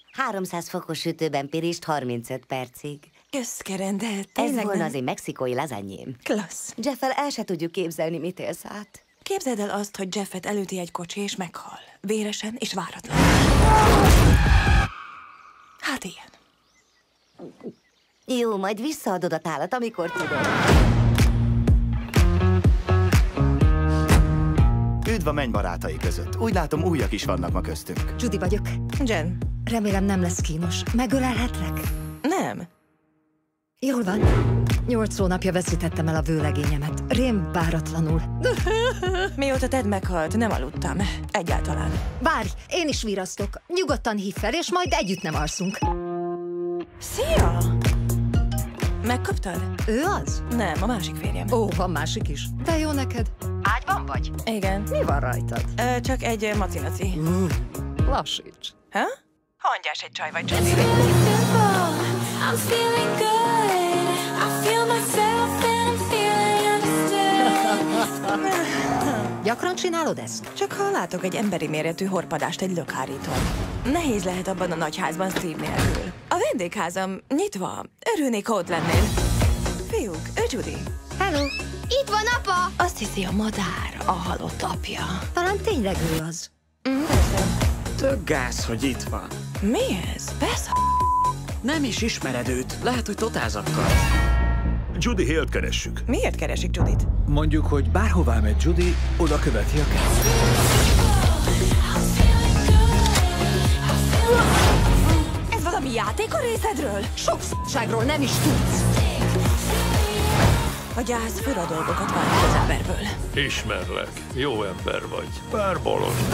300 fokos sütőben pirist 35 percig. Köszkeren, de Ez tényleg volna nem... az én mexikói lazanyém. Klassz. Jeffel el se tudjuk képzelni, mit élsz át. Képzeld el azt, hogy Jeffet elüti egy kocsi és meghal. Véresen és váratlan. Hát ilyen. Jó, majd visszaadod a tálat, amikor tudod. Üdv a mennybarátai között. Úgy látom, újak is vannak ma köztünk. Judy vagyok. Jen. Remélem nem lesz kínos. Megölelhetlek? Nem. Jól van. 8 hónapja veszítettem el a vőlegényemet. Rém váratlanul. Mióta Ted meghalt, nem aludtam. Egyáltalán. Várj, én is virasztok. Nyugodtan hív fel, és majd együtt nem alszunk. Szia! Megkaptad? Ő az? Nem, a másik férjem. Ó, van másik is. De jó neked. Ágyban vagy? Igen. Mi van rajtad? Csak egy macinaci. Lassíts. Ha? Hangyás egy csaj vagy, Jenny. I'm feeling good. I feel myself and I'm feeling understood. Gyakran csinálod ezt? Csak ha látok egy emberi méretű horpadást egy lökhárítón. Nehéz lehet abban a nagy házban Steve nélkül. A vendégházam nyitva. Örülnék, ha ott lennél. Fiúk, ő Judy. Hello! Itt van apa! Azt hiszi, a madár a halott apja. Talán tényleg ő az. Persze. Tök gáz, hogy itt van. Mi ez? Persze. Nem is ismered őt. Lehet, hogy totázakkal. Judy Hale-t keressük. Miért keresik Judit? Mondjuk, hogy bárhová megy Judy, oda követi a kázt. Ez valami játék a részedről? Sok f***ságról nem is tudsz. A gyász fura dolgokat vár az emberből. Ismerlek. Jó ember vagy. Bár bolond.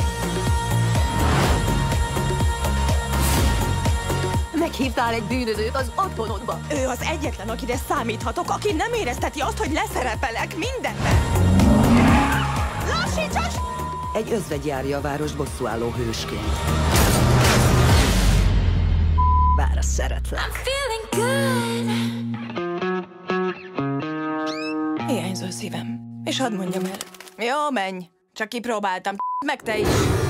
Meghívtál egy bűnözőt az otthonodba. Ő az egyetlen, akire számíthatok, aki nem érezteti azt, hogy leszerepelek mindenben. Lassítsass! Egy özvegy járja a város bosszúálló hősként. Bár szeretlek. Feeling good. Hiányzol szívem. És hadd mondjam el. Jó, menj. Csak kipróbáltam. Meg te is.